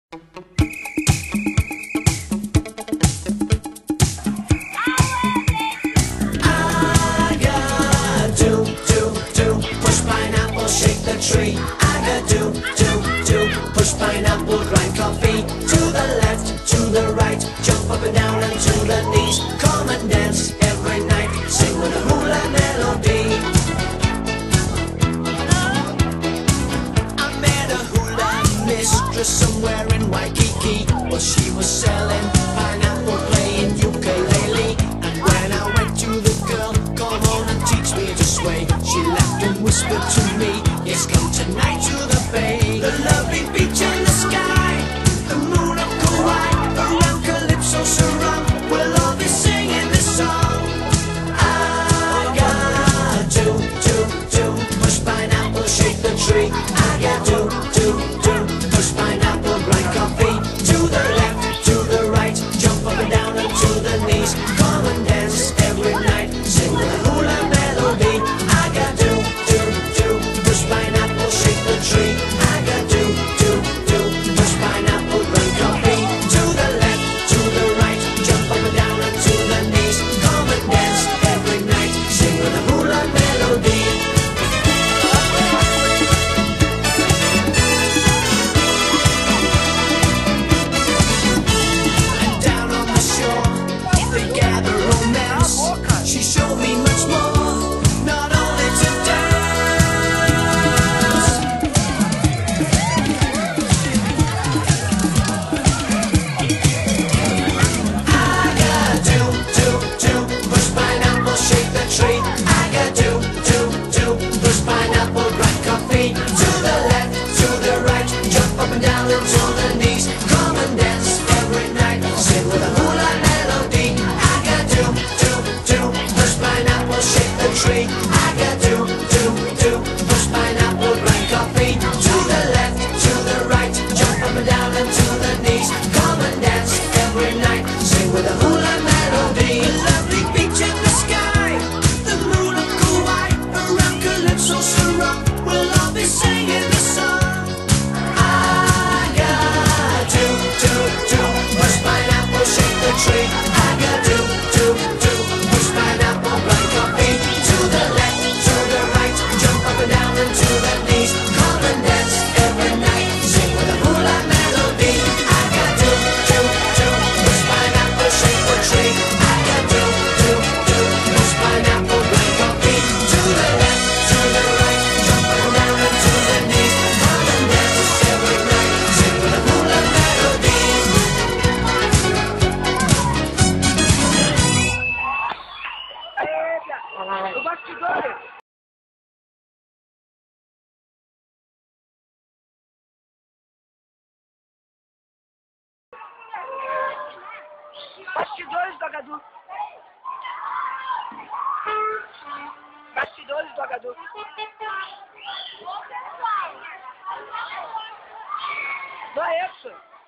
I got do, push pineapple, shake the tree. I got do, push pineapple, grind coffee. To the left, to the right, jump up and down and to the knees. Come and dance every night, sing with a hula melody. I met a hula mistress somewhere in Waikiki. Well, she was selling pineapple, playing ukulele. And when I went to the girl, come on and teach me to sway, she laughed and whispered to me, yes, come tonight to the bay. The lovely beach and the sky, the moon of Kauai, around Calypso surround, we'll all be singing this song. I got do, push pineapple, shake the tree. I got do, push pineapple, grind coffee. To the left, to the right, jump up and down and to the knees. Come and dance every night, sing the hula melody. I got do, push pineapple, shake the tree. I got do, push pineapple, grind coffee. To the left, to the right, jump up and down and to the knees. Come and dance every night, sing with the hula melody. Down on the shore, they gather romance. She showed me much more, not only to dance. I got do, push pineapple, shake the tree. I got do, push pineapple, grind coffee. To the left, to the right, jump up and down and to the knees. Come and dance every night, sing with a hula melody. I got do, push pineapple, shake the tree. I got do, push pineapple, grind coffee. To the left, to the right, jump up and down and to the knees. Come and dance every night, sing with a hula melody. The lovely beach in the sky, the moon of Kauai, around Calypso surround, we'll all be singing the song. I got do, push pineapple, shake the tree. I got do, push pineapple, grind coffee. To the left, to the right, jump up and down and to the knees. Come and dance every night, sing with a hula melody. I got do, push pineapple, shake the tree. I got do, push pineapple, grind coffee. To the left, to the right, jump up and down and to the knees. Come and dance every night, sing with a hula melody. O bastidores! Bastidores do Agadu! Bastidores do Agadu! Não é isso!